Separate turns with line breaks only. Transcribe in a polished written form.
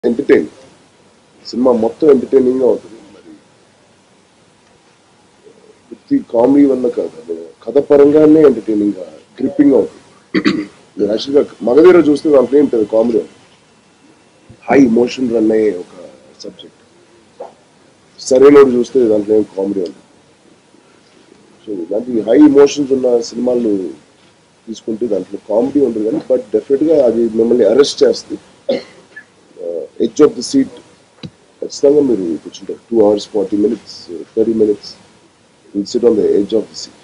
Entertain cinema మొత్తం entertaining గా ఉంటుంది. మరి వ్యక్తి కామెడీ వల్ల కాదు, అది కథ పరంగానే ఎంటర్టైనింగ్ గా గ్రిప్పింగ్ గా ఉంటుంది. మీరు యాక్చువల్గా మగధీర చూస్తే దాంట్లో ఏం పెద్ద కామెడీ ఉంది, హై ఇమోషన్ రన్ అయ్యే ఒక సబ్జెక్ట్. సరైనోడు చూస్తే దాంట్లో ఏం కామెడీ ఉంది. సో ఇలాంటి హై ఇమోషన్స్ ఉన్న సినిమాలు తీసుకుంటే దాంట్లో కామెడీ ఉండదు, కానీ బట్ డెఫినెట్ గా అది మిమ్మల్ని అరెస్ట్ చేస్తుంది. ఎడ్జ్ ఆఫ్ ది సీట్ ఖచ్చితంగా మీరు కూర్చుంటారు. 2 hours 40 minutes 30 minutes will sit on the edge of the seat.